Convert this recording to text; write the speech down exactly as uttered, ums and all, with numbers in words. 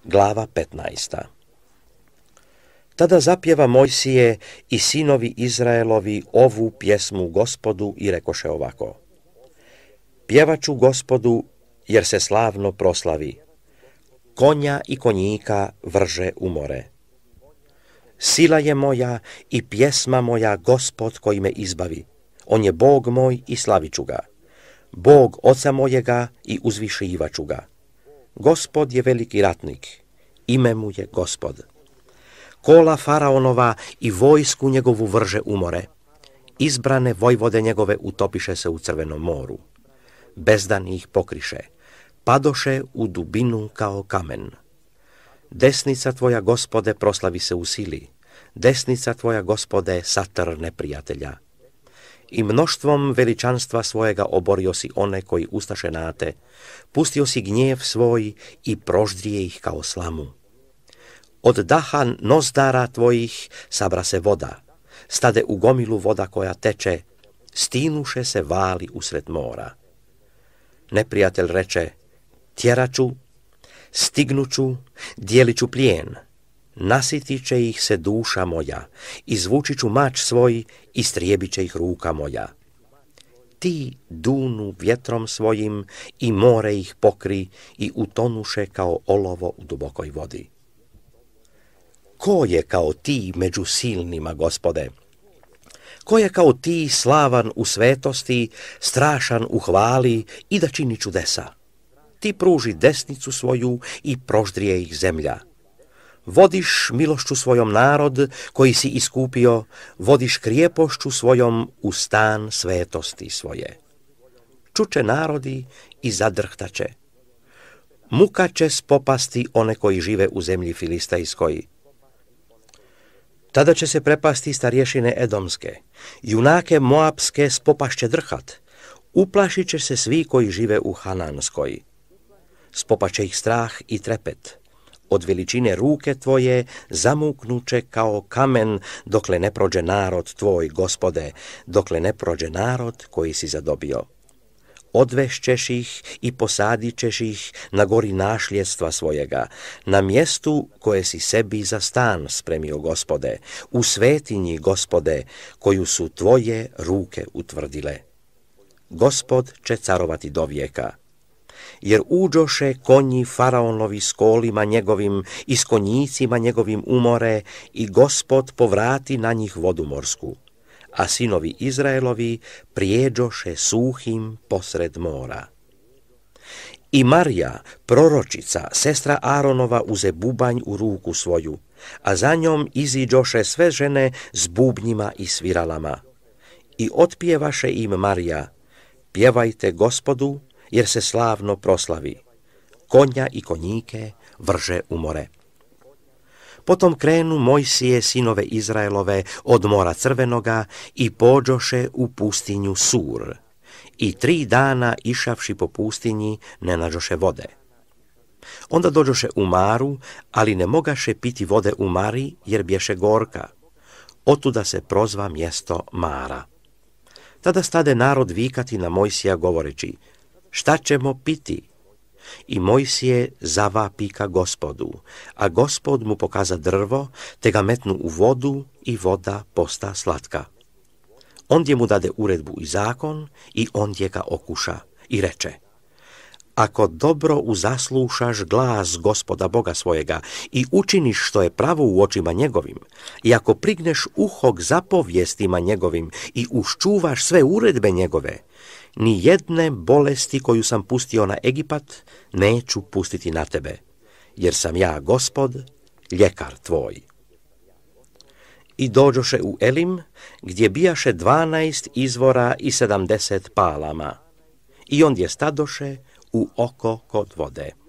Glava petnaesta. Tada zapjeva Mojsije i sinovi Izraelovi ovu pjesmu Gospodu i rekoše ovako: Pjevaću Gospodu, jer se slavno proslavi, konja i konjika vrže u more. Sila je moja i pjesma moja Gospod koji me izbavi. On je Bog moj i slaviću ga, Bog oca mojega i uzvišivaću ga. Gospod je veliki ratnik, ime mu je Gospod. Kola faraonova i vojsku njegovu vrže u more. Izbrane vojvode njegove utopiše se u Crvenom moru. Bezdan ih pokriše, padoše u dubinu kao kamen. Desnica tvoja, Gospode, proslavi se u sili, desnica tvoja, Gospode, satr neprijatelja. I mnoštvom veličanstva svojega oborio si one koji ustaše na te, pustio si gnjev svoj i proždrije ih kao slamu. Od daha nozdara tvojih sabra se voda, stade u gomilu voda koja teče, stinuše se vali usred mora. Neprijatelj reče: tjeraću, stignuću, dijeliću plijen, nasitit će ih se duša moja, izvučit ću mač svoj, istrijebit će ih ruka moja. Ti dunu vjetrom svojim i more ih pokri i utonuše kao olovo u dubokoj vodi. Ko je kao ti među silnima, Gospode? Ko je kao ti slavan u svetosti, strašan u hvali i da čini čudesa? Ti pruži desnicu svoju i proždrije ih zemlja. Vodiš milošću svojom narod koji si iskupio, vodiš krijepošću svojom u stan svetosti svoje. Čuče narodi i zadrhtaće. Muka će spopasti one koji žive u zemlji Filistajskoj. Tada će se prepasti starješine Edomske, junake Moapske spopašće drhat, uplašit će se svi koji žive u Hananskoj. Spopašće ih strah i trepet, od veličine ruke tvoje zamuknuće kao kamen, dokle ne prođe narod tvoj, Gospode, dokle ne prođe narod koji si zadobio. Odvešćeš ih i posadit ćeš ih na gori našljedstva svojega, na mjestu koje si sebi za stan spremio, Gospode, u svetinji, Gospode, koju su tvoje ruke utvrdile. Gospod će carovati do vijeka. Jer uđoše konji faraonovi s kolima njegovim i s konjicima njegovim umore i Gospod povrati na njih vodu morsku. A sinovi Izraelovi prijeđoše suhim posred mora. I Marija, proročica, sestra Aronova, uze bubanj u ruku svoju, a za njom iziđoše sve žene s bubnjima i sviralama. I otpjevaše im Marija: pjevajte Gospodu, jer se slavno proslavi, konja i konjike vrže u more. Potom krenu Mojsije sinove Izraelove od mora Crvenoga i pođoše u pustinju Sur. I tri dana išavši po pustinji ne nađoše vode. Onda dođoše u Maru, ali ne mogaše piti vode u Mari, jer bješe gorka. Otuda se prozva mjesto Mara. Tada stade narod vikati na Mojsija govoreći: šta ćemo piti? I Mojsije zavapi ka Gospodu, a Gospod mu pokaza drvo, te ga metnu u vodu i voda posta slatka. Ondje mu dade uredbu i zakon i ondje ga okuša i reče: ako dobro uzaslušaš glas Gospoda Boga svojega i učiniš što je pravo u očima njegovim, i ako prigneš uho k zapovjestima njegovim i uščuvaš sve uredbe njegove, ni jedne bolesti koju sam pustio na Egipat neću pustiti na tebe, jer sam ja Gospod, ljekar tvoj. I dođoše u Elim, gdje bijaše dvanaest izvora i sedamdeset palama, i ondje stadoše u oko kod vode.